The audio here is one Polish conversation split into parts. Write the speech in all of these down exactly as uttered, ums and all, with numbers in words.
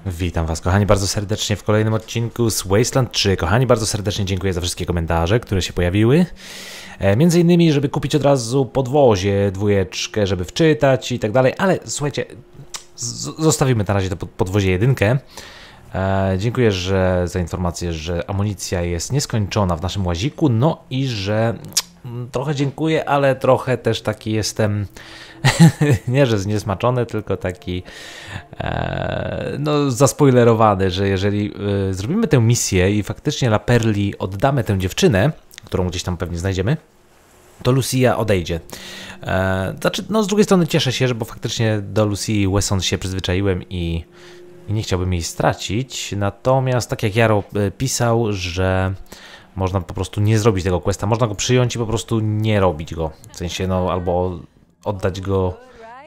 Witam was, kochani, bardzo serdecznie w kolejnym odcinku z Wasteland trzy. Kochani, bardzo serdecznie dziękuję za wszystkie komentarze, które się pojawiły. E, między innymi, żeby kupić od razu podwozie, dwójeczkę, żeby wczytać i tak dalej. Ale słuchajcie, zostawimy na razie to podwozie jedynkę. E, dziękuję że, za informację, że amunicja jest nieskończona w naszym łaziku. No i że trochę dziękuję, ale trochę też taki jestem... nie, że zniesmaczony, tylko taki e, no zaspoilerowany, że jeżeli e, zrobimy tę misję i faktycznie La Perli oddamy tę dziewczynę, którą gdzieś tam pewnie znajdziemy, to Lucia odejdzie. E, znaczy, no z drugiej strony cieszę się, że bo faktycznie do Lucii Wesson się przyzwyczaiłem i, i nie chciałbym jej stracić, natomiast tak jak Jaro e, pisał, że można po prostu nie zrobić tego questa, można go przyjąć i po prostu nie robić go, w sensie no albo oddać go,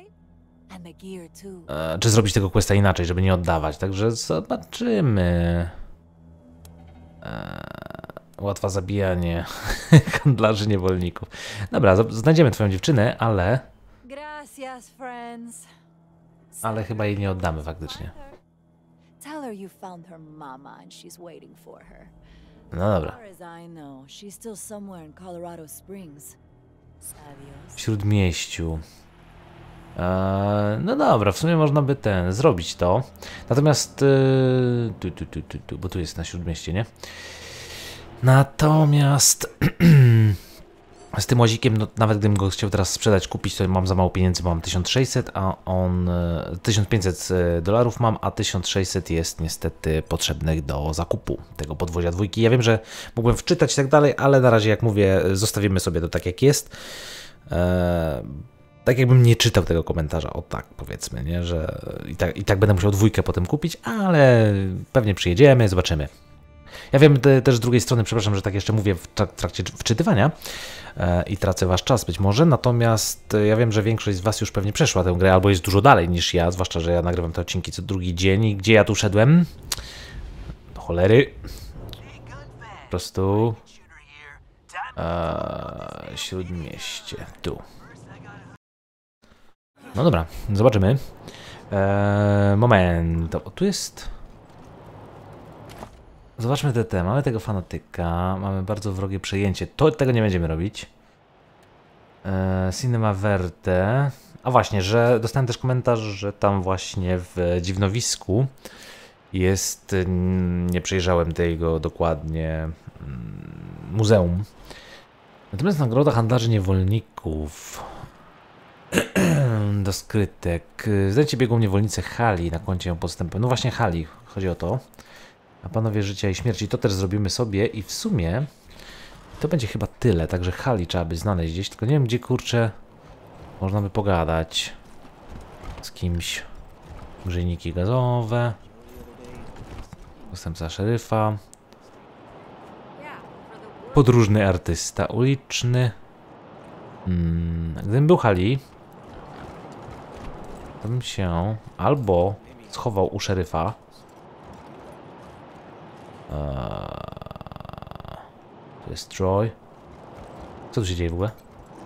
e, czy zrobić tego questa inaczej, żeby nie oddawać, także zobaczymy. E, łatwa zabijanie handlarzy niewolników. Dobra, znajdziemy twoją dziewczynę, ale ale chyba jej nie oddamy faktycznie. No dobra. W Śródmieściu. Eee, no dobra, w sumie można by ten zrobić to. Natomiast yy, tu, tu, tu, tu, tu, bo tu jest na Śródmieście, nie? Natomiast z tym łazikiem, no, nawet gdybym go chciał teraz sprzedać, kupić, to mam za mało pieniędzy, bo mam tysiąc sześćset, a on tysiąc pięćset dolarów mam, a tysiąc sześćset jest niestety potrzebnych do zakupu tego podwozia dwójki. Ja wiem, że mógłbym wczytać i tak dalej, ale na razie, jak mówię, zostawimy sobie to tak jak jest. Eee, tak jakbym nie czytał tego komentarza, o tak powiedzmy, nie, że i tak, i tak będę musiał dwójkę potem kupić, ale pewnie przyjedziemy, zobaczymy. Ja wiem te, też z drugiej strony, przepraszam, że tak jeszcze mówię w trakcie wczytywania e, i tracę wasz czas być może, natomiast ja wiem, że większość z was już pewnie przeszła tę grę, albo jest dużo dalej niż ja, zwłaszcza, że ja nagrywam te odcinki co drugi dzień i gdzie ja tu szedłem? Do cholery. Po prostu... E, Śródmieście, tu. No dobra, zobaczymy. E, moment, o, tu jest... Zobaczmy te te. Mamy tego fanatyka, mamy bardzo wrogie przejęcie. To, tego nie będziemy robić. E, Cinema Verte. A właśnie, że dostałem też komentarz, że tam właśnie w dziwnowisku jest, nie przejrzałem tego dokładnie, muzeum. Natomiast nagroda handlarzy niewolników do skrytek. Zdajcie biegłą niewolnicę Hali na koncie ją podstępem. No właśnie Hali, chodzi o to. A panowie życia i śmierci, to też zrobimy sobie i w sumie to będzie chyba tyle, także Hali trzeba by znaleźć gdzieś, tylko nie wiem gdzie, kurczę, można by pogadać z kimś. Grzejniki gazowe, zastępca szeryfa, podróżny artysta uliczny. Hmm, gdybym był Hali, to bym się albo schował u szeryfa. Eee, to jest Troy. Co tu się dzieje w ogóle?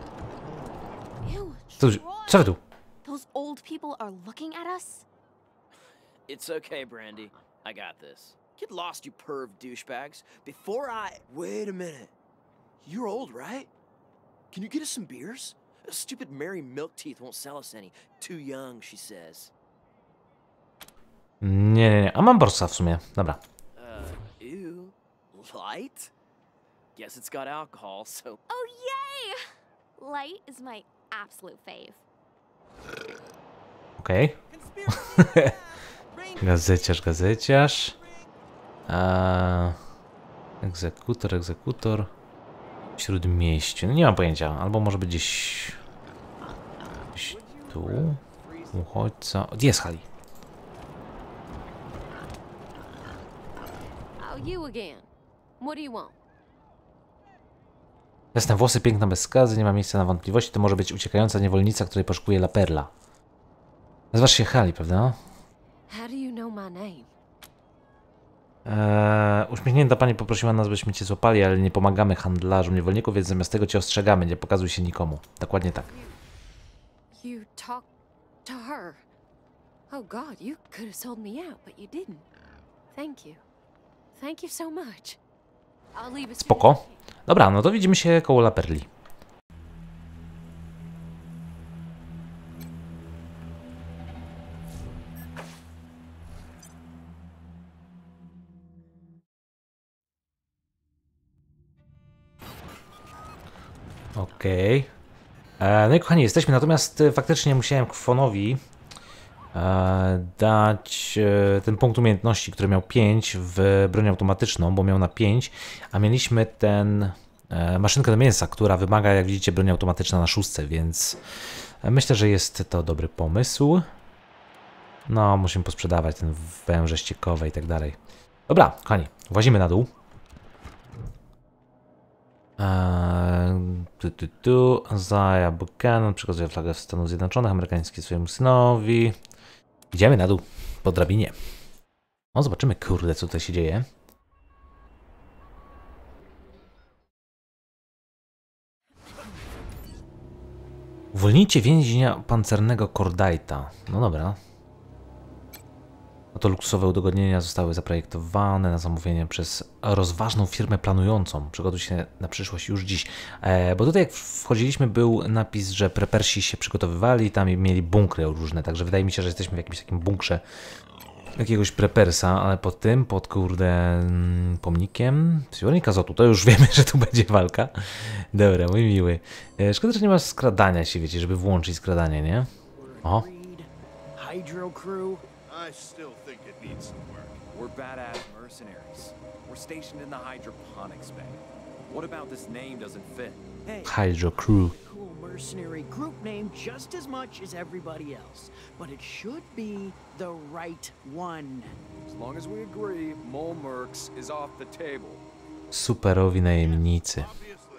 Co, co wy tu? Those old people are looking at us? It's okay, Brandy. I got this. Get lost, you perv douchebags. Before I... Wait a minute. You're old, right? Can you get us some beers? Stupid Mary Milkteeth won't sell us any. Too young, she says. Nie, nie, nie. A mam borsa w sumie. Dobra. Ew, light? Guess it's got alcohol, so... Oh, yay! Light is my absolute fave. Okej. Okay. Gazeciarz, gazeciarz. Eee, egzekutor, egzekutor. W Śródmieściu. No nie mam pojęcia. Albo może być gdzieś... Gdzieś tu. Uchodźca. Jest Hali. You again. What do you want? Jasne włosy, piękna bez skazy, nie ma miejsca na wątpliwości. To może być uciekająca niewolnica, której poszukuje La Perla. Nazywasz się Hali, prawda? How do you know my name? Eee, uśmiechnięta pani poprosiła nas, byśmy cię złapali, ale nie pomagamy handlarzom niewolników, więc zamiast tego cię ostrzegamy. Nie pokazuj się nikomu. Dokładnie tak. You talk to her. Oh God, you could have sold me out, but you didn't. Thank you. Thank you so much. I'll leave as soon as I Spoko. can. Dobra, no to widzimy się koło La Perli. Okej. Okay. No i kochani, jesteśmy, natomiast e, faktycznie musiałem Kwonowi e, dać e, ten punkt umiejętności, który miał pięć w broń automatyczną, bo miał na pięć, a mieliśmy ten e, maszynkę do mięsa, która wymaga, jak widzicie, broń automatyczna na szóstce, więc myślę, że jest to dobry pomysł. No, musimy posprzedawać ten węże ściekowe i tak dalej. Dobra, kochani, włazimy na dół. Eee, tu, tu, tu. Zaya Buchanan przekazuje flagę Stanów Zjednoczonych amerykańskiej swojemu synowi. Idziemy na dół po drabinie. No, zobaczymy, kurde, co tutaj się dzieje. Uwolnijcie więźnia pancernego Kordajta. No dobra. Oto luksusowe udogodnienia zostały zaprojektowane na zamówienie przez rozważną firmę planującą. Przygotuj się na przyszłość już dziś. E, bo tutaj jak wchodziliśmy, był napis, że prepersi się przygotowywali, tam mieli bunkry różne, także wydaje mi się, że jesteśmy w jakimś takim bunkrze jakiegoś prepersa, ale pod tym, pod kurde pomnikiem zbiornik azotu, to już wiemy, że tu będzie walka. Dobra, mój miły. E, szkoda, że nie ma skradania się, wiecie, żeby włączyć skradanie, nie? O. Hydro crew. I still think it needs some work. We're badass mercenaries. We're stationed in the hydroponics bay. What about this name doesn't fit? Hey, Hydro Crew. cool mercenary group name just as much as everybody else, but it should be the right one. As long as we agree, Mole Mercs is off the table. Superowi najemnicy. Obviously.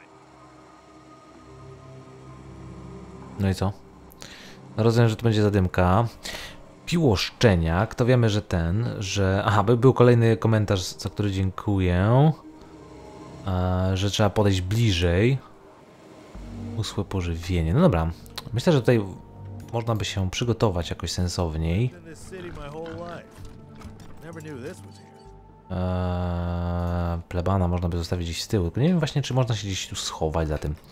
No i co? Rozumiem, że to będzie zadymka. Piłoszczeniak, to wiemy, że ten, że... Aha, by był kolejny komentarz, za który dziękuję. E, że trzeba podejść bliżej. Usłe pożywienie. No dobra. Myślę, że tutaj można by się przygotować jakoś sensowniej. In this city my whole life. Never knew this was here. Eee, plebana można by zostawić gdzieś z tyłu. Tylko nie wiem właśnie, czy można się gdzieś tu schować za tym.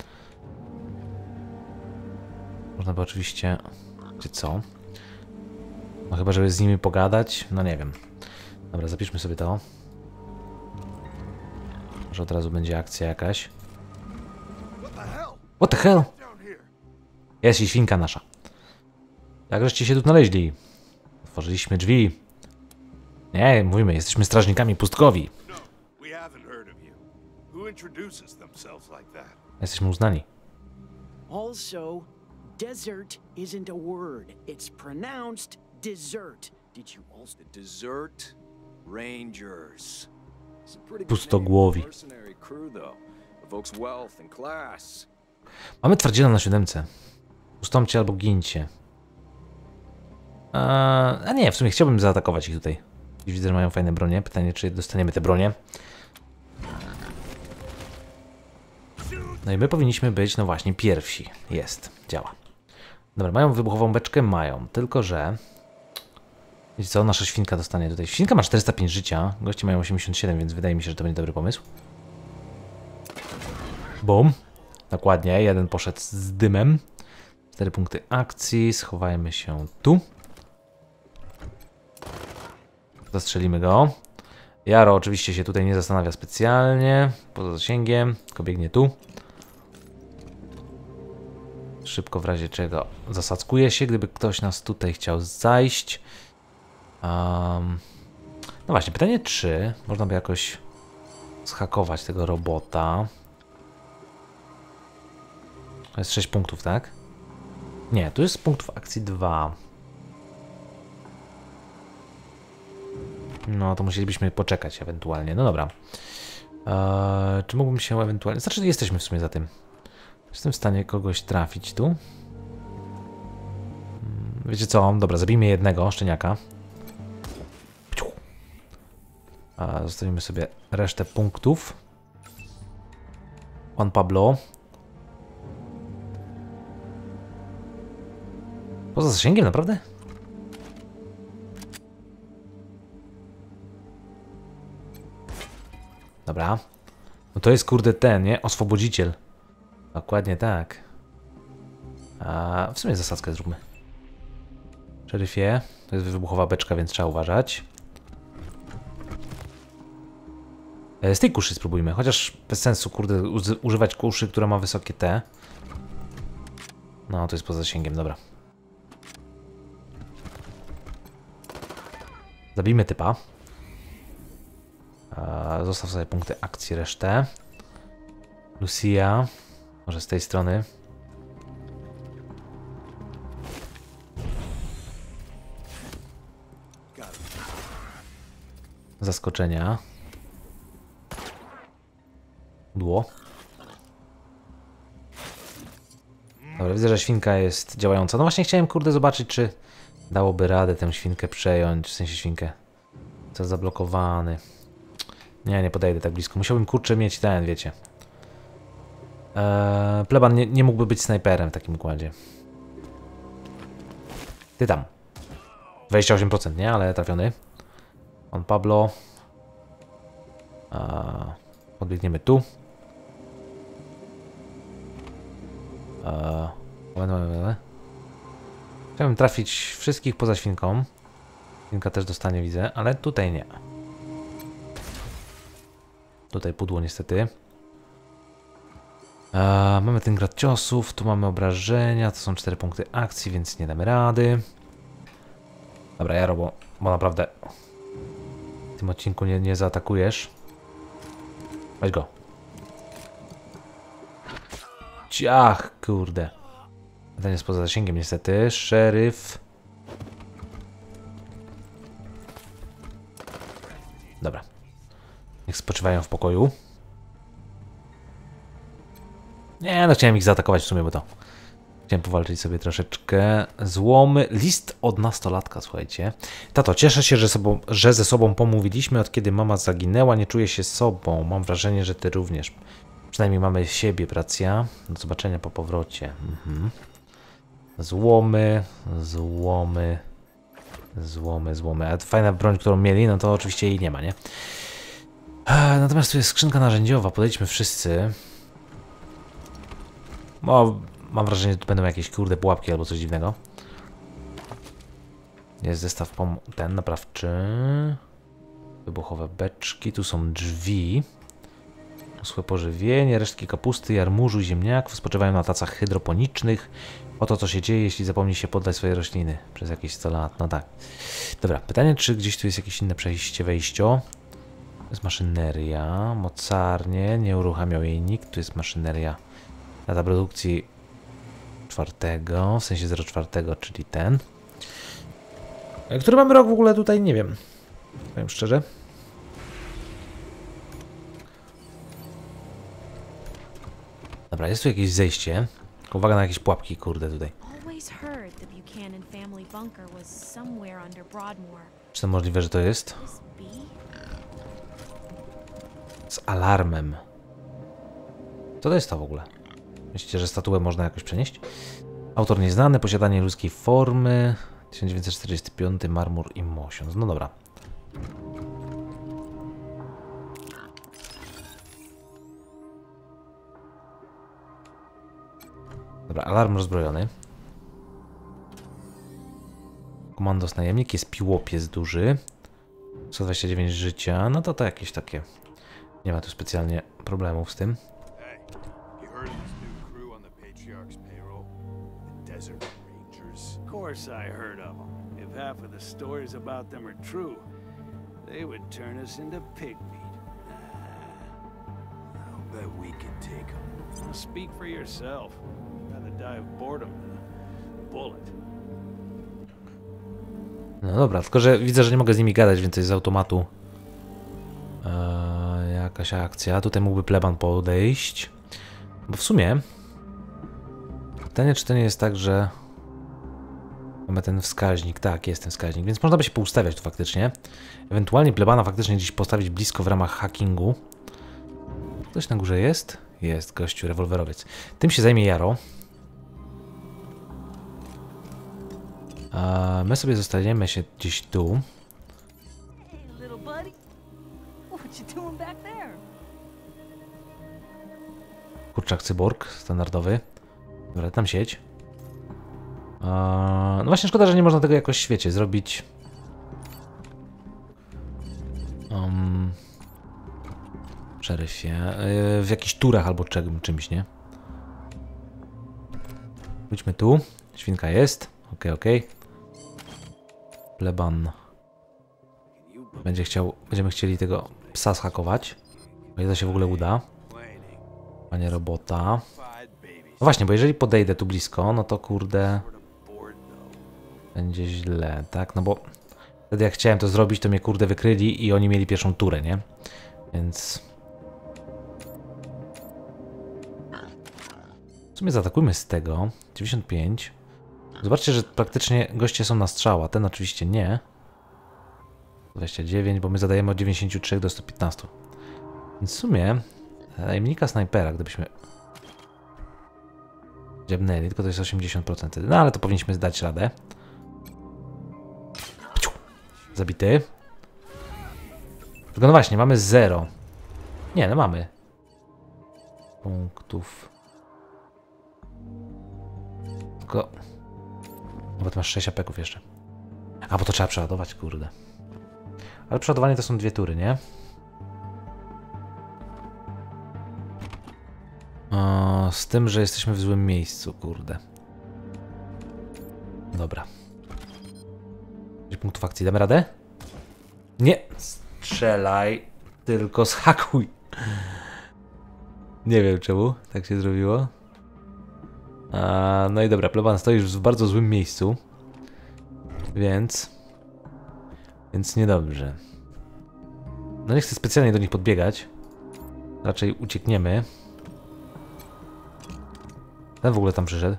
Można by oczywiście... Czy co? No chyba, żeby z nimi pogadać. No nie wiem. Dobra, zapiszmy sobie to. Może od razu będzie akcja jakaś. What the hell? What the hell? Down here. Jest i świnka nasza. Jak żeście się tu znaleźli? Otworzyliśmy drzwi. Nie, mówimy, jesteśmy strażnikami pustkowi. No, we haven't heard of you. Who introduces themselves like that? Jesteśmy uznani. Also, desert isn't a word. It's pronounced dessert. Did you also? The Desert Rangers. It's a pretty good Pustogłowi. name for a mercenary crew, though. Evokes wealth and class. Mamy twardziela na siódemce. Ustąpcie albo gincie. A, a nie, w sumie chciałbym zaatakować ich tutaj. Widzę, że mają fajne bronie. Pytanie, czy dostaniemy te bronie. No i my powinniśmy być, no właśnie, pierwsi. Jest, działa. Dobra, mają wybuchową beczkę? Mają, tylko że... Wiecie co, nasza świnka dostanie tutaj. Świnka ma czterysta pięć życia, goście mają osiemdziesiąt siedem, więc wydaje mi się, że to będzie dobry pomysł. Bum. Dokładnie, jeden poszedł z dymem. cztery punkty akcji, schowajmy się tu. Zastrzelimy go. Jaro oczywiście się tutaj nie zastanawia specjalnie, poza zasięgiem, tylko biegnie tu. Szybko w razie czego zasackuje się, gdyby ktoś nas tutaj chciał zajść. Um, no właśnie, pytanie, czy można by jakoś zhakować tego robota. To jest sześć punktów, tak? Nie, tu jest punktów akcji dwa. No, to musielibyśmy poczekać ewentualnie. No dobra. Eee, czy mógłbym się ewentualnie... Znaczy, jesteśmy w sumie za tym. Jestem w stanie kogoś trafić tu. Wiecie co? Dobra, zabijmy jednego szczeniaka. A zostawimy sobie resztę punktów. Juan Pablo. Poza zasięgiem, naprawdę? Dobra. No to jest kurde ten, nie? Oswobodziciel. Dokładnie tak. A w sumie zasadzkę zróbmy. Szeryfie. To jest wybuchowa beczka, więc trzeba uważać. Z tej kuszy spróbujmy, chociaż bez sensu, kurde, używać kuszy, która ma wysokie T. No, to jest poza zasięgiem, dobra. Zabijmy typa. Eee, zostaw sobie punkty akcji, resztę. Lucia. Może z tej strony. Zaskoczenia. Dło. Dobra, widzę, że świnka jest działająca. No właśnie chciałem, kurde, zobaczyć, czy dałoby radę tę świnkę przejąć. W sensie świnkę. Co zablokowany. Nie, nie podejdę tak blisko. Musiałbym, kurczę, mieć ten, wiecie. Eee, pleban nie, nie mógłby być snajperem w takim układzie. Ty tam. dwadzieścia osiem procent, nie? Ale trafiony. Pan Pablo. Eee, podbiegniemy tu. Eee, Chciałbym trafić wszystkich poza świnką. Świnka też dostanie, widzę, ale tutaj nie. Tutaj pudło niestety. Eee, mamy ten grad ciosów, tu mamy obrażenia, to są cztery punkty akcji, więc nie damy rady. Dobra, Jaro, bo, bo naprawdę w tym odcinku nie, nie zaatakujesz. Weź go. Ciach, kurde. Ten jest poza zasięgiem niestety. Szeryf. Dobra. Niech spoczywają w pokoju. Nie, no chciałem ich zaatakować w sumie, bo to... Chciałem powalczyć sobie troszeczkę. Złomy. List od nastolatka, słuchajcie. Tato, cieszę się, że, sobą, że ze sobą pomówiliśmy. Od kiedy mama zaginęła, nie czuję się sobą. Mam wrażenie, że ty również. Przynajmniej mamy siebie, racja. Do zobaczenia po powrocie. Mhm. Złomy, złomy, złomy, złomy. A fajna broń, którą mieli, no to oczywiście jej nie ma, nie? Natomiast tu jest skrzynka narzędziowa. Podejdźmy wszyscy. O, mam wrażenie, że tu będą jakieś kurde pułapki albo coś dziwnego. Jest zestaw pom... ten naprawczy. Wybuchowe beczki. Tu są drzwi. Usłe pożywienie, resztki kapusty, jarmużu, ziemniaków spoczywają na tacach hydroponicznych. Oto co się dzieje, jeśli zapomni się poddać swojej rośliny przez jakieś sto lat. No tak. Dobra, pytanie, czy gdzieś tu jest jakieś inne przejście, wejście? To jest maszyneria, mocarnie, nie uruchamiał jej nikt. Tu jest maszyneria data produkcji czwartego, w sensie zero czwartego, czyli ten. Który mamy rok w ogóle tutaj, nie wiem. Powiem szczerze. Dobra, jest tu jakieś zejście. Tylko uwaga na jakieś pułapki, kurde, tutaj. Czy to możliwe, że to jest? Z alarmem. Co to jest to w ogóle? Myślicie, że statuę można jakoś przenieść? Autor nieznany, posiadanie ludzkiej formy. tysiąc dziewięćset czterdziesty piąty, marmur i mosiąc. No dobra. Dobra, alarm rozbrojony. Komandos najemnik, jest piłopiec duży. sto dwadzieścia dziewięć życia, no to to jakieś takie... Nie ma tu specjalnie problemów z tym. Of course I heard of them. If half of the stories about them are true, they would turn us into pig meat. I'll bet we can take them. Speak for yourself. Rather die of boredom than a bullet. No dobra, tylko że widzę, że nie mogę z nimi gadać, więc jest z automatu eee, jakaś akcja. Tutaj mógłby pleban podejść. Bo w sumie pytanie, czy to nie jest tak, że mamy ten wskaźnik. Tak, jest ten wskaźnik, więc można by się poustawiać tu faktycznie. Ewentualnie plebana faktycznie gdzieś postawić blisko w ramach hackingu. Ktoś na górze jest? Jest, gościu, rewolwerowiec. Tym się zajmie Jaro. A my sobie zostaniemy się gdzieś tu. What you doing back there? Kurczak cyborg, standardowy. Dobra, tam sieć. Eee, no właśnie szkoda, że nie można tego jakoś, wiecie, zrobić... Um, szeryfie. Yy, w jakichś turach albo czym, czymś, nie? Pójdźmy tu. Świnka jest. Okej, okay, okej. Okay. Pleban. Będzie chciał, będziemy chcieli tego psa zhakować. O ile to się w ogóle uda. Panie robota. No właśnie, bo jeżeli podejdę tu blisko, no to kurde... Będzie źle, tak? No bo... Wtedy jak chciałem to zrobić, to mnie kurde wykryli i oni mieli pierwszą turę, nie? Więc... W sumie zaatakujmy z tego. dziewięćdziesiąt pięć. Zobaczcie, że praktycznie goście są na strzała. Ten oczywiście nie. dwadzieścia dziewięć, bo my zadajemy od dziewięćdziesięciu trzech do stu piętnastu. Więc w sumie... Najemnika snajpera, gdybyśmy... Dziabnęli, tylko to jest osiemdziesiąt procent. No ale to powinniśmy zdać radę. Zabity. Tylko no właśnie, mamy zero. Nie, no mamy. Punktów. Tylko... No bo ty masz sześć apeków jeszcze. A, bo to trzeba przeładować, kurde. Ale przeładowanie to są dwie tury, nie? O, z tym, że jesteśmy w złym miejscu, kurde. Dobra. Punktów akcji. Damy radę? Nie! Strzelaj, tylko zhakuj. Nie wiem czemu tak się zrobiło. A, no i dobra, pleban stoisz w bardzo złym miejscu. Więc... Więc niedobrze. No nie chcę specjalnie do nich podbiegać. Raczej uciekniemy. Ten w ogóle tam przyszedł.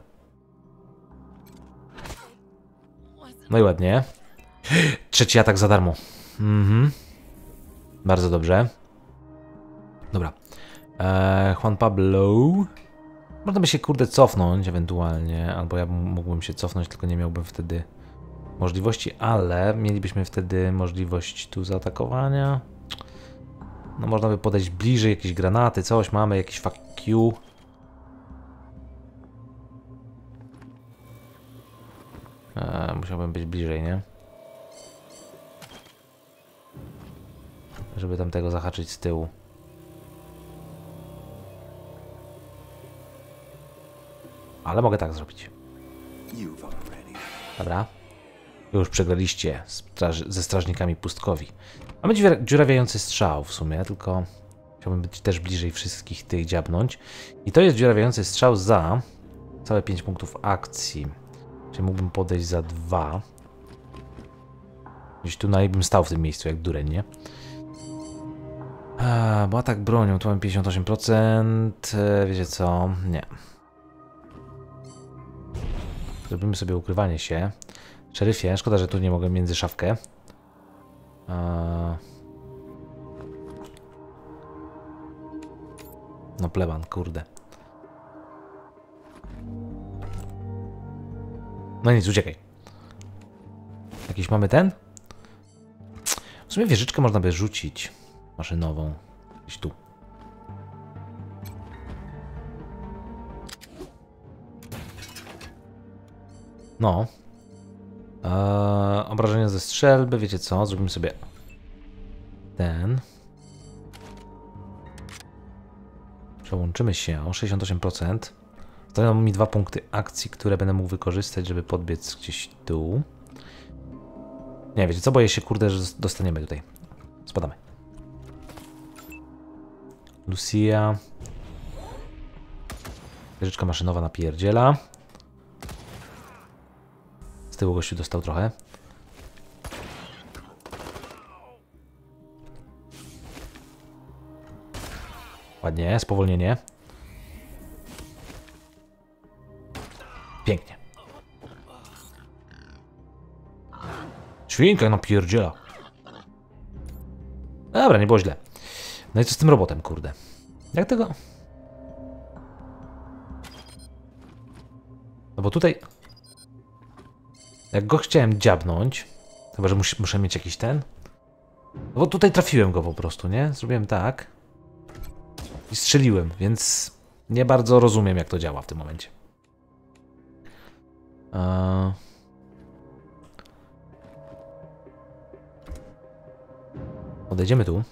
No i ładnie. Trzeci atak za darmo. Mhm. Bardzo dobrze. Dobra. Eee, Juan Pablo. Można by się kurde cofnąć ewentualnie. Albo ja mógłbym się cofnąć, tylko nie miałbym wtedy możliwości, ale mielibyśmy wtedy możliwość tu zaatakowania. No można by podejść bliżej, jakieś granaty, coś mamy, jakiś fuck you. Eee, musiałbym być bliżej, nie? Żeby tamtego zahaczyć z tyłu. Ale mogę tak zrobić. Dobra. Już przegraliście straż ze strażnikami pustkowi. Mamy dziurawiający strzał w sumie, tylko chciałbym być też bliżej wszystkich tych dziabnąć. I to jest dziurawiający strzał za całe pięć punktów akcji. Czyli mógłbym podejść za dwa. Gdzieś tu bym stał w tym miejscu jak dureń, nie? A, bo atak bronią, tu mam pięćdziesiąt osiem procent. Wiecie co? Nie. Zrobimy sobie ukrywanie się. Szeryfie, szkoda, że tu nie mogę między szafkę. A... No pleban, kurde. No nic, uciekaj. Jakiś mamy ten? W sumie wieżyczkę można by rzucić. Maszynową. Gdzieś tu. No. Eee, obrażenia ze strzelby, wiecie co? Zrobimy sobie ten. Przełączymy się o sześćdziesiąt osiem procent. Zostają mi dwa punkty akcji, które będę mógł wykorzystać, żeby podbiec gdzieś tu. Nie, wiecie co? Boję się, kurde, że dostaniemy tutaj. Spadamy. Lucia. Wieżyczka maszynowa napierdziela. Z tyłu gościu dostał trochę. Ładnie, spowolnienie. Pięknie. Świnka napierdziela. Dobra, nie było źle. No i co z tym robotem, kurde? Jak tego? No bo tutaj... Jak go chciałem dziabnąć... Chyba, że mus, muszę mieć jakiś ten... No bo tutaj trafiłem go po prostu, nie? Zrobiłem tak. I strzeliłem, więc nie bardzo rozumiem, jak to działa w tym momencie. Eee... Podejdziemy tu.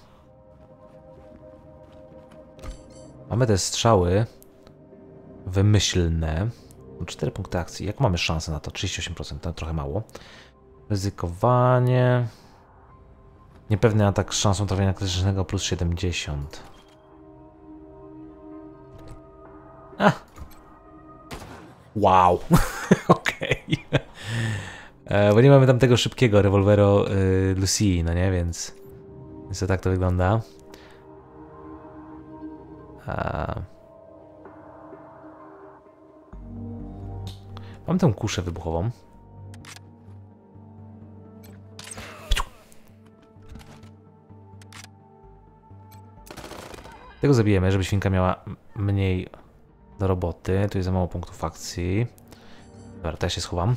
Mamy te strzały wymyślne. cztery punkty akcji. Jak mamy szansę na to? trzydzieści osiem procent, to trochę mało. Ryzykowanie. Niepewny atak z szansą trafienia krytycznego plus siedemdziesiąt. A. Wow. Okej. Okay. Bo nie mamy tam tego szybkiego rewolweru y, Lucy, no nie? Więc, więc to tak to wygląda. A... Mam tę kuszę wybuchową. Tego zabijemy, żeby świnka miała mniej do roboty. Tu jest za mało punktów akcji. Dobra, to ja się schowam.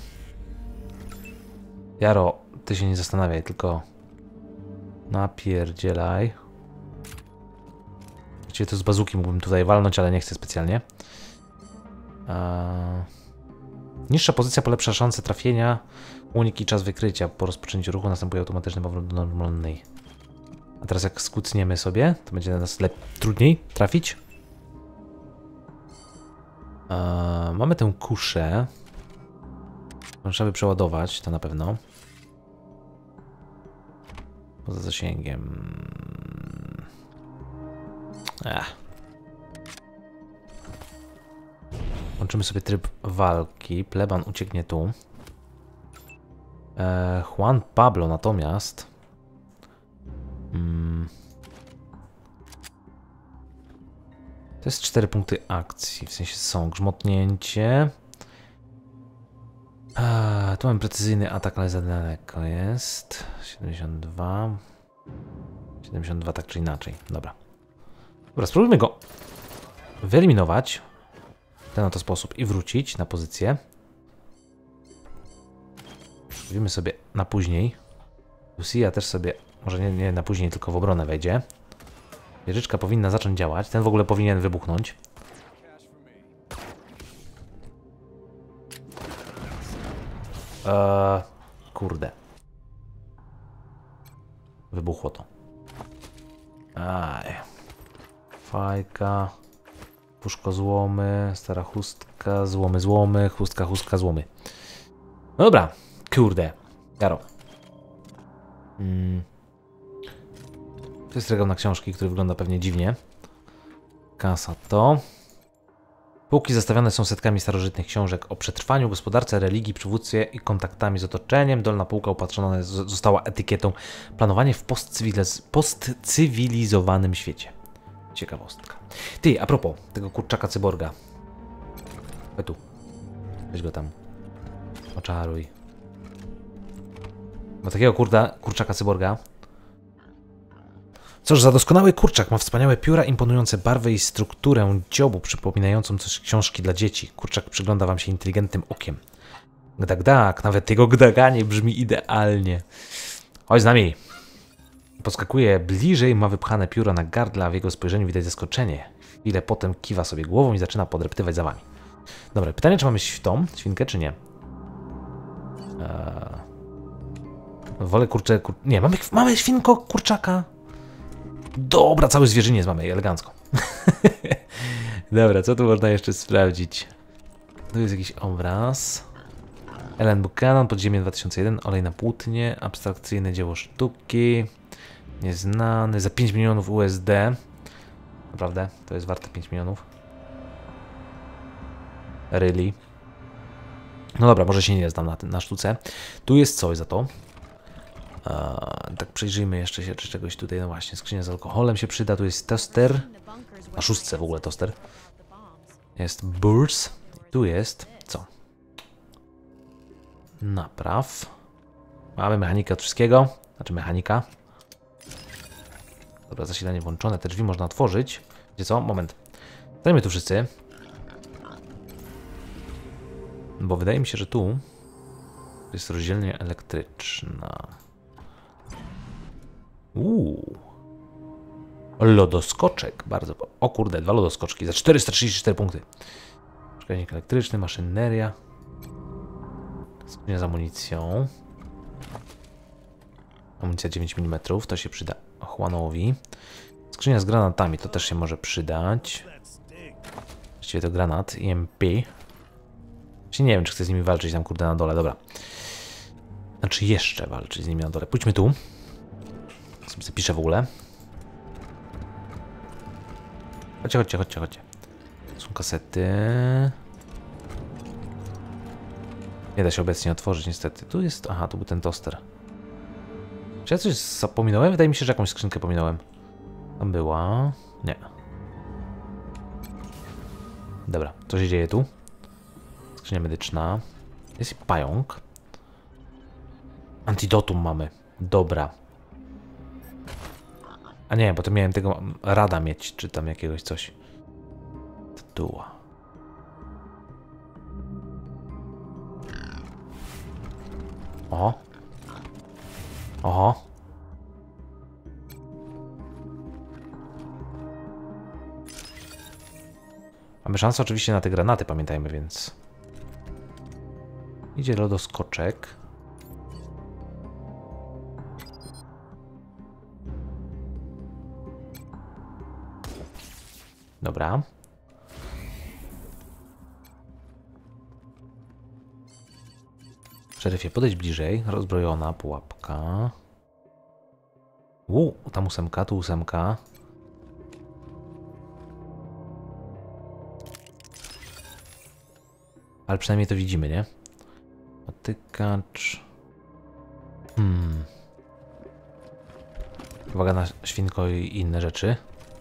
Jaro, ty się nie zastanawiaj, tylko napierdzielaj. Właściwie to z bazuki mógłbym tutaj walnąć, ale nie chcę specjalnie. Eee... Niższa pozycja polepsza szanse trafienia, unik i czas wykrycia. Po rozpoczęciu ruchu następuje automatyczny powrót do normalnej. A teraz jak skucniemy sobie, to będzie na nas trudniej trafić. Eee, mamy tę kuszę. Trzeba by przeładować, to na pewno. Poza zasięgiem. Ech. Włączymy sobie tryb walki. Pleban ucieknie tu. Eee, Juan Pablo natomiast. Hmm. To jest cztery punkty akcji. W sensie są grzmotnięcie. Eee, tu mamy precyzyjny atak, ale za daleko jest. siedemdziesiąt dwa. siedemdziesiąt dwa tak czy inaczej. Dobra. Dobra, spróbujmy go wyeliminować w ten oto sposób i wrócić na pozycję. Zrobimy sobie na później. Lucia też sobie, może nie, nie na później, tylko w obronę wejdzie. Wieżyczka powinna zacząć działać. Ten w ogóle powinien wybuchnąć. Eee, kurde. Wybuchło to. Aj. Fajka. Puszko złomy. Stara chustka. Złomy, złomy. Chustka, chustka, złomy. No dobra. Kurde. Jaro. Hmm. To jest regał na książki, który wygląda pewnie dziwnie. Kasa to. Półki zastawione są setkami starożytnych książek o przetrwaniu, gospodarce, religii, przywództwie i kontaktami z otoczeniem. Dolna półka upatrzona została etykietą planowanie w postcywiliz postcywilizowanym świecie. Ciekawostka. Ty, a propos tego kurczaka cyborga. Chodź tu. Weź go tam. Oczaruj. Bo takiego kurda, kurczaka cyborga. Cóż, za doskonały kurczak ma wspaniałe pióra, imponujące barwy i strukturę dziobu przypominającą coś książki dla dzieci. Kurczak przygląda wam się inteligentnym okiem. Gdak-dak, nawet jego gdaganie brzmi idealnie. Chodź z nami. Podskakuje bliżej, ma wypchane pióra na gardle, a w jego spojrzeniu widać zaskoczenie. Chwilę potem kiwa sobie głową i zaczyna podreptywać za wami. Dobra, pytanie, czy mamy tą świnkę, czy nie? Eee... Wolę kurczę... Kur... Nie, mamy, mamy świnko kurczaka. Dobra, cały zwierzyniec mamy, elegancko. Dobra, co tu można jeszcze sprawdzić? Tu jest jakiś obraz. Ellen Buchanan, Podziemie dwa tysiące jeden, Olej na płótnie, abstrakcyjne dzieło sztuki, nieznany, za pięć milionów U S D. Naprawdę, to jest warte pięć milionów. Really? No dobra, może się nie znam na, na sztuce. Tu jest coś za to. Eee, tak przyjrzyjmy jeszcze się, czy czegoś tutaj, no właśnie, skrzynia z alkoholem się przyda, tu jest toster, na szóstce w ogóle toster, jest burs, tu jest, co? Napraw, mamy mechanikę od wszystkiego, znaczy mechanika, dobra, zasilanie włączone, te drzwi można otworzyć, gdzie co? Moment, stańmy tu wszyscy, bo wydaje mi się, że tu jest rozdzielnia elektryczna. Uuu. Lodoskoczek. Bardzo. O kurde, dwa lodoskoczki za czterysta trzydzieści cztery punkty. Przekaźnik elektryczny, maszyneria. Skrzynia z amunicją. Amunicja dziewięć milimetrów, to się przyda Juanowi. Skrzynia z granatami, to też się może przydać. Właściwie to granat, E M P. Właśnie nie wiem, czy chcę z nimi walczyć tam, kurde, na dole, dobra. Znaczy jeszcze walczyć z nimi na dole. Pójdźmy tu. Sobie zapiszę w ogóle. Chodźcie, chodźcie, chodźcie, chodźcie. Są kasety. Nie da się obecnie otworzyć, niestety. Tu jest... Aha, tu był ten toster. Czy ja coś zapominałem? Wydaje mi się, że jakąś skrzynkę pominąłem. Tam była... Nie. Dobra, co się dzieje tu? Skrzynia medyczna. Jest i pająk. Antidotum mamy. Dobra. A nie, bo to miałem tego rada mieć, czy tam jakiegoś coś. Tytuła. Oho. Oho. Mamy szansę oczywiście na te granaty, pamiętajmy, więc... Idzie lodoskoczek. Dobra. Szeryfie, podejdź bliżej. Rozbrojona pułapka. Uuu, tam ósemka, tu ósemka. Ale przynajmniej to widzimy, nie? Potykacz. Hmm. Uwaga na świnko i inne rzeczy.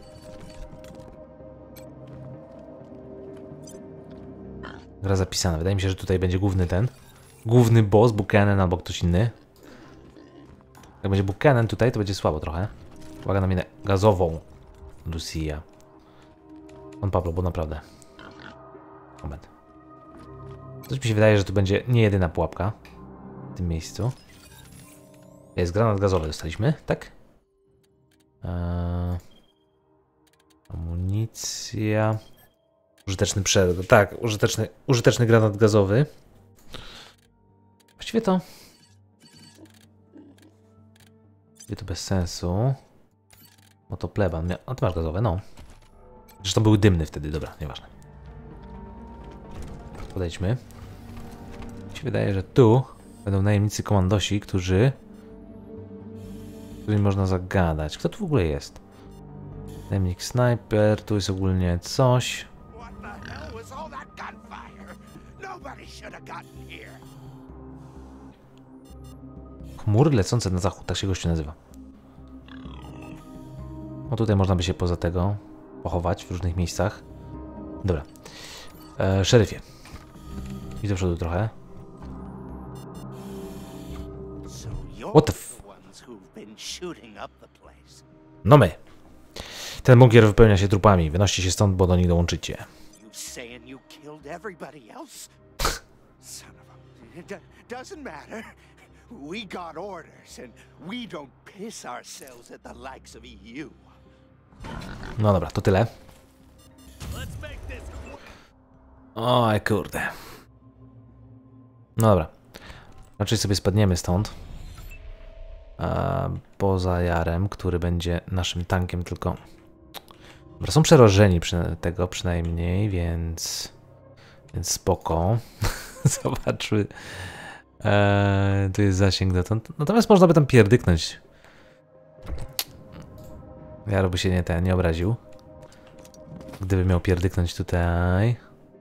Gra zapisana. Wydaje mi się, że tutaj będzie główny ten. Główny boss, Buchanan albo ktoś inny. Jak będzie Buchanan tutaj, to będzie słabo trochę. Uwaga na minę gazową. Lucia. On Pablo, bo naprawdę. Moment. Coś mi się wydaje, że tu będzie nie jedyna pułapka. W tym miejscu. Jest granat gazowy, dostaliśmy, tak? Eee, amunicja. Użyteczny przerw. Tak, użyteczny, użyteczny granat gazowy. Właściwie to... Właściwie to bez sensu. Bo to pleban. A ty masz gazowe, no. Zresztą były dymny wtedy, dobra, nieważne. Podejdźmy. Mi się wydaje, że tu będą najemnicy komandosi, którzy... z którymi można zagadać. Kto tu w ogóle jest? Najemnik snajper, tu jest ogólnie coś. Chmury lecące na zachód, tak się gościu nazywa. O, tutaj można by się poza tego pochować w różnych miejscach. Dobra. E, szeryfie. Idź do przodu trochę. What the f... No my. Ten bunkier wypełnia się trupami. Wynoście się stąd, bo do nich dołączycie. We got orders, and we don't piss ourselves at the likes of E U. No dobra, to tyle. Oj, kurde. No dobra. Raczej sobie spadniemy stąd. A, poza Jarem, który będzie naszym tankiem, tylko... Dobra, są przerożeni przy tego przynajmniej, więc... Więc spoko. Zobaczmy. Eee, tu jest zasięg dotąd. Natomiast można by tam pierdyknąć. Jaro by się nie, ten, nie obraził. Gdyby miał pierdyknąć tutaj.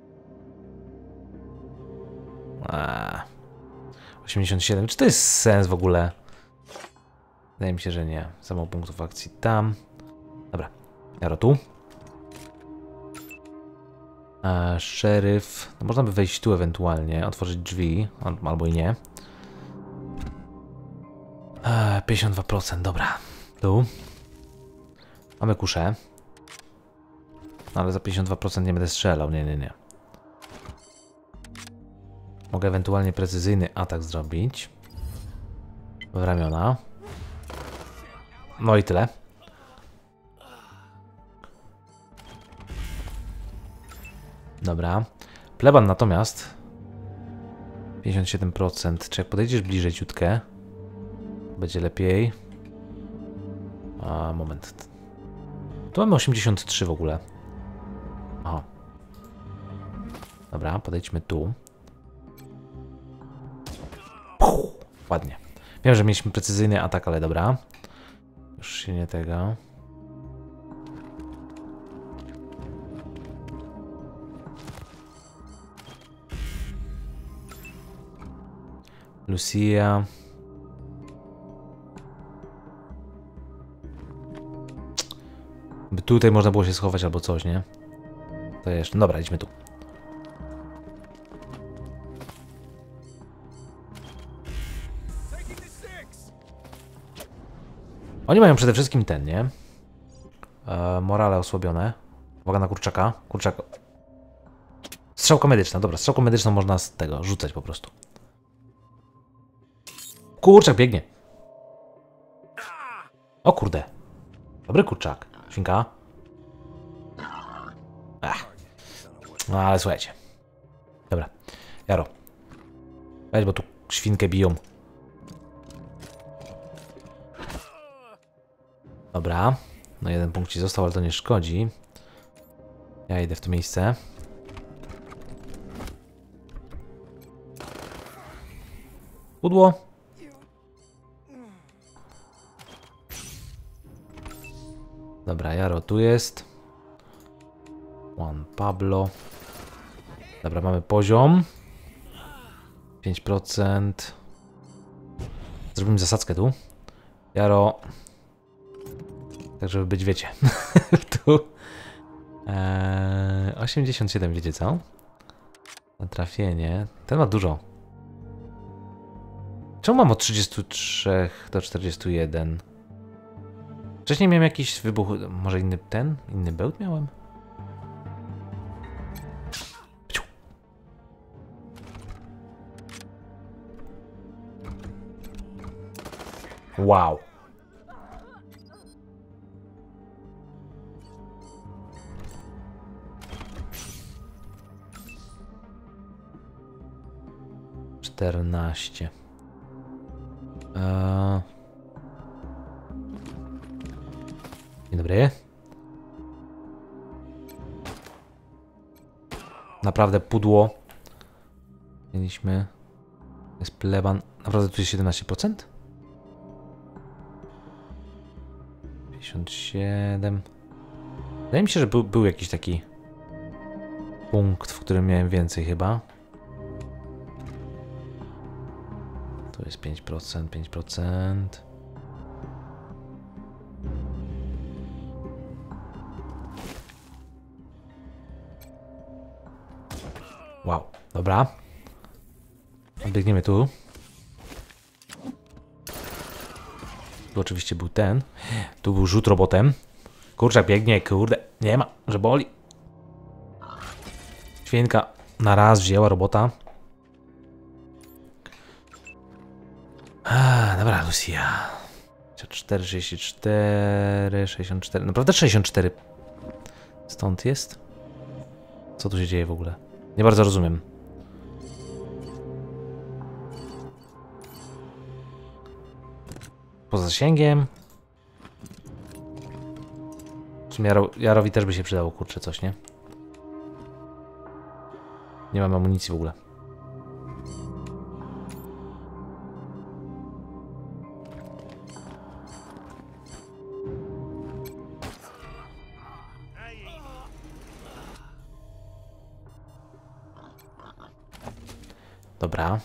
A, osiemdziesiąt siedem. Czy to jest sens w ogóle? Wydaje mi się, że nie. Za mało punktów akcji tam. Dobra. Jaro tu. A, szeryf. No można by wejść tu ewentualnie. Otworzyć drzwi. Albo i nie. A, pięćdziesiąt dwa procent. Dobra. Tu. Mamy kuszę. No ale za pięćdziesiąt dwa procent nie będę strzelał. Nie, nie, nie. Mogę ewentualnie precyzyjny atak zrobić. W ramiona. No i tyle. Dobra. Pleban natomiast pięćdziesiąt siedem procent. Czy jak podejdziesz bliżej ciutkę, będzie lepiej. A, moment. Tu mamy osiemdziesiąt trzy w ogóle. Aha. Dobra, podejdźmy tu. Puh, ładnie. Wiem, że mieliśmy precyzyjny atak, ale dobra. Już się nie tego. Lucia. By tutaj można było się schować albo coś, nie? To jeszcze. Dobra, idźmy tu. Oni mają przede wszystkim ten, nie? E, morale osłabione. Uwaga na kurczaka. Kurczak. Strzałka medyczna. Dobra, strzałką medyczną można z tego rzucać po prostu. Kurczak biegnie. O kurde. Dobry kurczak. Świnka. Ach. No ale słuchajcie. Dobra. Jaro. Weź, bo tu świnkę biją. Dobra. No jeden punkt ci został, ale to nie szkodzi. Ja idę w to miejsce. Pudło. Dobra, Jaro tu jest. Juan Pablo. Dobra, mamy poziom. pięć procent. Zrobimy zasadzkę tu. Jaro. Tak, żeby być, wiecie. Tu. Eee, osiemdziesiąt siedem, wiecie co? Na trafienie. Ten ma dużo. Czemu mam od trzydziestu trzech do czterdziestu jeden? Wcześniej miałem jakiś wybuch. Może inny ten? Inny bełt miałem? Pciu. Wow. czternaście. Eee... Dzień dobry. Naprawdę pudło. Mieliśmy. Jest pleban. Naprawdę tu jest siedemnaście procent? pięćdziesiąt siedem. Wydaje mi się, że był, był jakiś taki punkt, w którym miałem więcej chyba. To jest pięć procent, pięć procent. Wow, dobra. Biegniemy tu. Tu oczywiście był ten. Tu był rzut robotem. Kurczak biegnie, kurde. Nie ma, że boli. Świnka na raz wzięła robota. A, dobra, Lucia. cztery, sześćdziesiąt cztery, sześćdziesiąt cztery. Naprawdę sześćdziesiąt cztery. Stąd jest? Co tu się dzieje w ogóle? Nie bardzo rozumiem. Poza zasięgiem. W sumie Jaro, Jarowi też by się przydało, kurczę, coś, nie? Nie mam amunicji w ogóle. Dobra.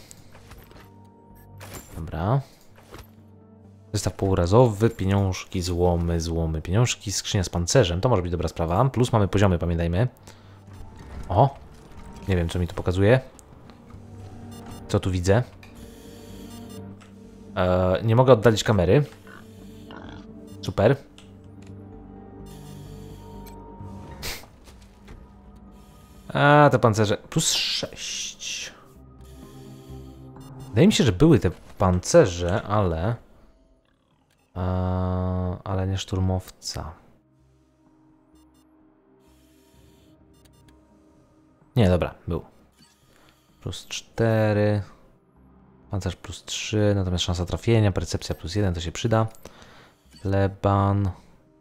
Dobra. Zestaw półrazowy, pieniążki, złomy, złomy, pieniążki, skrzynia z pancerzem. To może być dobra sprawa. Plus mamy poziomy, pamiętajmy. O! Nie wiem, co mi tu pokazuje. Co tu widzę? Eee, nie mogę oddalić kamery. Super. A, te pancerze. Plus sześć. Wydaje mi się, że były te pancerze, ale... Eee, ale nie szturmowca. Nie, dobra, był. Plus cztery. Pancerz plus trzy, natomiast szansa trafienia, percepcja plus jeden, to się przyda. Leban.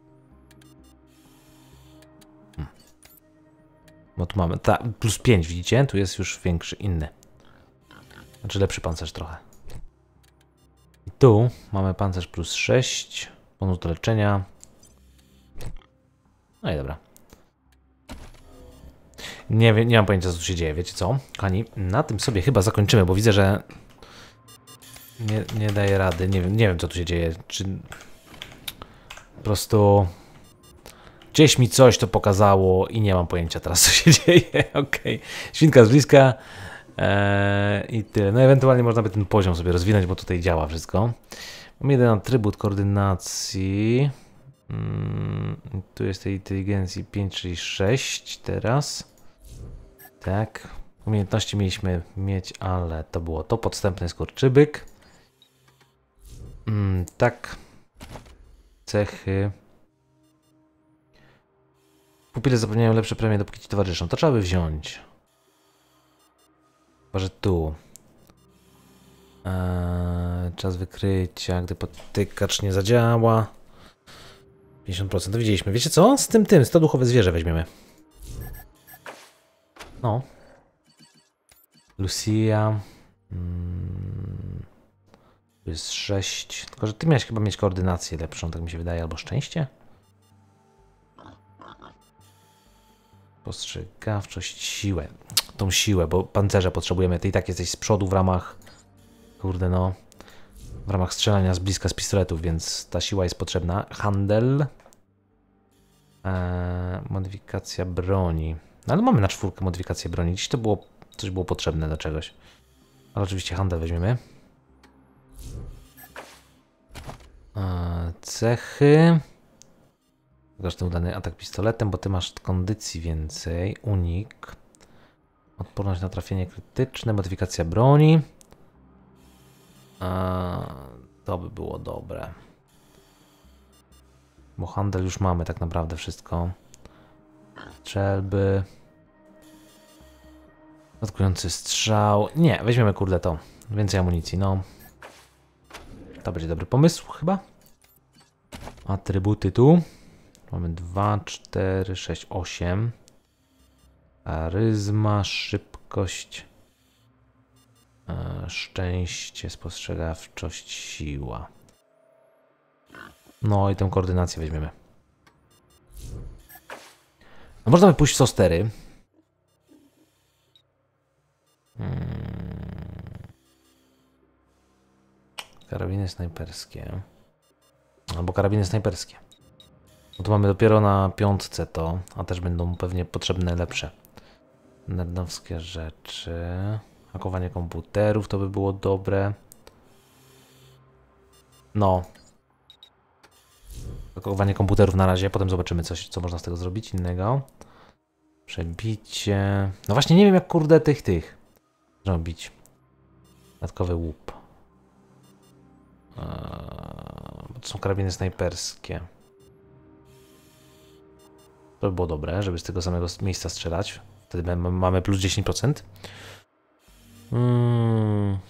Hmm. Bo tu mamy, ta, plus pięć, widzicie? Tu jest już większy, inny. Znaczy lepszy pancerz trochę. I tu mamy pancerz plus sześć, bonus do leczenia. No i dobra. Nie, wiem, nie mam pojęcia, co tu się dzieje, wiecie co? Kochani, na tym sobie chyba zakończymy, bo widzę, że nie, nie daję rady. Nie wiem, nie wiem, co tu się dzieje. Czy po prostu gdzieś mi coś to pokazało i nie mam pojęcia teraz, co się dzieje. Okej, okay. Świnka z bliska eee, i tyle. No ewentualnie można by ten poziom sobie rozwinąć, bo tutaj działa wszystko. Mam jeden atrybut koordynacji. Hmm, tu jest tej inteligencji pięć, czyli sześć teraz. Tak, umiejętności mieliśmy mieć, ale to było to. Podstępny skurczybyk. Mm, tak. Cechy. Pupile zapewniają lepsze premie, dopóki ci towarzyszą. To trzeba by wziąć. Chyba, że tu. Eee, czas wykrycia, gdy potykacz nie zadziała. pięćdziesiąt procent, to widzieliśmy. Wiecie co? Z tym tym, z to duchowe zwierzę weźmiemy. No. Lucia. Hmm. Tu jest sześć. Tylko, że ty miałeś chyba mieć koordynację lepszą, tak mi się wydaje, albo szczęście? Postrzegawczość, siłę. Tą siłę, bo pancerze potrzebujemy. Ty i tak jesteś z przodu w ramach... Kurde no. W ramach strzelania z bliska z pistoletów, więc ta siła jest potrzebna. Handel. Eee, modyfikacja broni. No ale mamy na czwórkę modyfikację broni. Dziś to było, coś było potrzebne do czegoś. Ale oczywiście handel weźmiemy. Eee, cechy. Każdy udany atak pistoletem, bo ty masz kondycji więcej. Unik. Odporność na trafienie krytyczne. Modyfikacja broni. Eee, to by było dobre. Bo handel już mamy tak naprawdę wszystko. Strzelby. Atakujący strzał. Nie, weźmiemy kurde to. Więcej amunicji, no. To będzie dobry pomysł chyba. Atrybuty tu. Mamy dwa, cztery, sześć, osiem. Charyzma, szybkość. E, szczęście, spostrzegawczość, siła. No i tę koordynację weźmiemy. No można by pójść w sostery. Hmm. Karabiny snajperskie. Albo karabiny snajperskie. No to mamy dopiero na piątce to, a też będą pewnie potrzebne lepsze. Nerdowskie rzeczy. Hakowanie komputerów to by było dobre. No. Hakowanie komputerów na razie, potem zobaczymy coś, co można z tego zrobić innego. Przebicie. No właśnie nie wiem jak kurde tych tych zrobić. Dodatkowy łup. Eee, bo to są karabiny snajperskie. To by było dobre, żeby z tego samego miejsca strzelać. Wtedy mamy plus dziesięć procent. Hmm.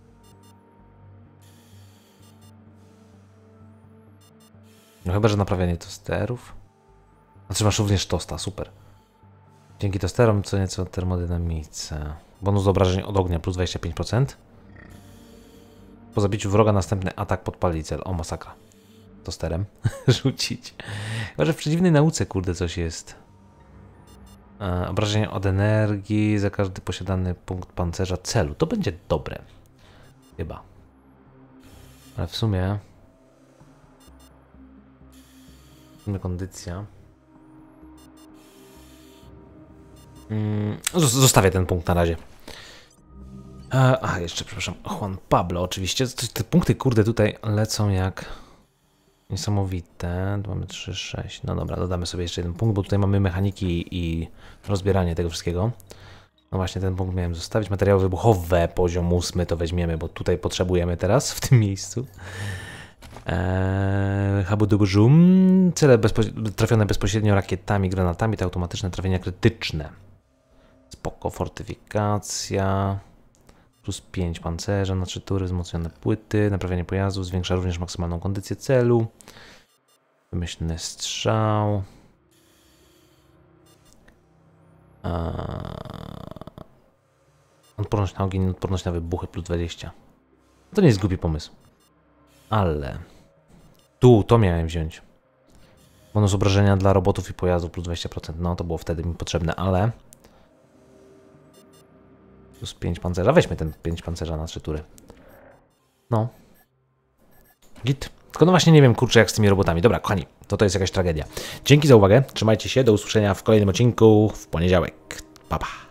No chyba, że naprawianie tosterów. Znaczy masz również tosta, super. Dzięki tosterom co nieco termodynamice. Bonus do obrażeń od ognia plus dwadzieścia pięć procent. Po zabiciu wroga następny atak podpali cel. O, masakra. Tosterem rzucić. Chyba, że w przeciwnej nauce kurde coś jest. E, obrażenie od energii za każdy posiadany punkt pancerza celu. To będzie dobre. Chyba. Ale w sumie... W sumie kondycja. Mm, zostawię ten punkt na razie. E, a, jeszcze, przepraszam, Juan Pablo oczywiście. Te punkty, kurde, tutaj lecą jak niesamowite. Tu mamy trzy, sześć. No dobra, dodamy sobie jeszcze jeden punkt, bo tutaj mamy mechaniki i rozbieranie tego wszystkiego. No właśnie, ten punkt miałem zostawić. Materiały wybuchowe, poziom ósmy to weźmiemy, bo tutaj potrzebujemy teraz, w tym miejscu. Eee, Habudubujum. Cele bezpo trafione bezpośrednio rakietami, granatami, to automatyczne trafienia krytyczne. Spoko, fortyfikacja. Plus pięć pancerza na trzy tury, wzmocnione płyty, naprawianie pojazdu, zwiększa również maksymalną kondycję celu. Wymyślny strzał. Eee... Odporność na ogień, odporność na wybuchy plus dwadzieścia. To nie jest głupi pomysł. Ale... Tu, to miałem wziąć. Bonus obrażenia dla robotów i pojazdów plus dwadzieścia procent. No, to było wtedy mi potrzebne, ale... Plus pięć pancerza. Weźmy ten pięć pancerza na trzy tury. No. Git. Tylko no właśnie nie wiem, kurczę, jak z tymi robotami. Dobra, kochani, to to jest jakaś tragedia. Dzięki za uwagę. Trzymajcie się. Do usłyszenia w kolejnym odcinku w poniedziałek. Pa, pa.